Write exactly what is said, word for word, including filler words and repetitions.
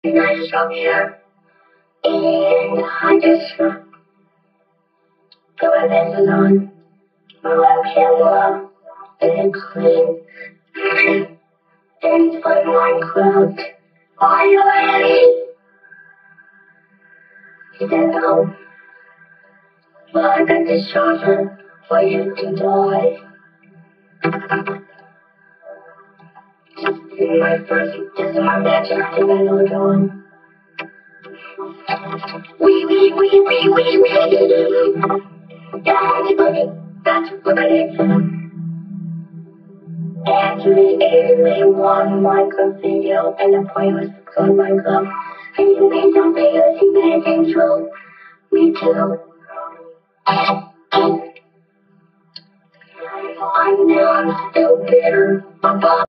Nice up here. And I just uh, put my pencils on, my webcam on, and it's clean. And it's for Minecraft. Are you ready? He said no. Well, I got this charger for you to die. This is my first, this is my magic thing I know doing. Wee wee wee wee wee wee. Yeah, everybody, that's what I did. Actually, I made one Minecraft video, and the point was to code Minecraft. And you made some videos, you made an intro. Me too. I'm now still bitter. Bye-bye.